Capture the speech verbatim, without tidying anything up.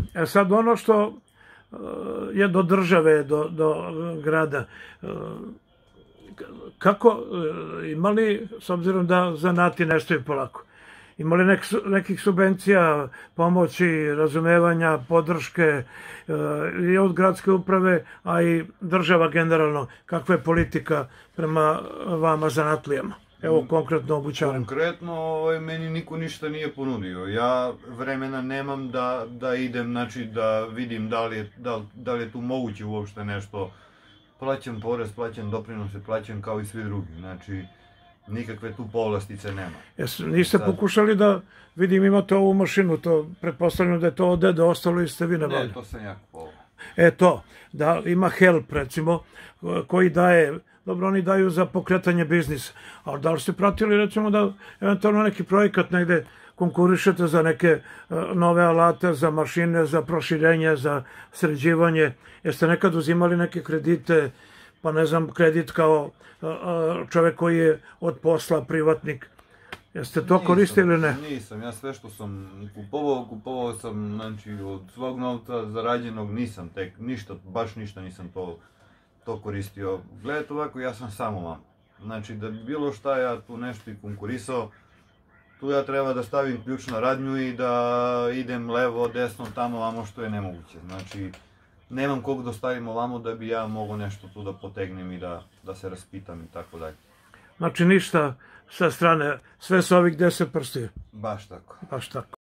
E sad ono što je do države, do, do grada, kako, imali, s obzirom da zanati nestaju polako, imali nek, nekih subvencija, pomoći, razumevanja, podrške i od gradske uprave, a i država generalno, kakva je politika prema vama zanatlijama? Evo, konkretno obućavam. Konkretno, ovaj, meni niko ništa nije ponudio. Ja vremena nemam da, da idem, znači da vidim da li, je, da, da li je tu moguće uopšte nešto. Plaćam porez, plaćam doprinose, plaćam kao i svi drugi. Znači, nikakve tu povlastice nema. Jes, niste Sad... pokušali da, vidim, imate ovu mašinu, to pretpostavljam da je to od dede ostalo i ste vi nabavili? Ne, to sam ja kupovao. E to, da ima help, recimo, koji daje, dobro, oni daju za pokretanje biznisa, ali da li ste pratili, recimo, da eventualno neki projekat negde konkurišete za neke nove alate, za mašine, za proširenje, za sređivanje? Jeste nekad uzimali neke kredite, pa ne znam, kredit kao čovek koji je od posla, privatnik? Jeste to koristili ili ne? Nisam, ja sve što sam kupovao, kupovao sam, znači, od svog novca zarađenog nisam tek, ništa, baš ništa nisam to, to koristio. Gledajte ovako, ja sam samo vam. Znači, da bi bilo šta ja tu nešto i konkurisao, tu ja treba da stavim ključ na radnju i da idem levo, desno, tamo, vamo, što je nemoguće. Znači, nemam kog da stavim ovamo da bi ja mogao nešto tu da potegnem i da, da se raspitam i tako dalje. Znači ništa sa strane, sve su ovih deset prstiju? Baš tako. Baš tako.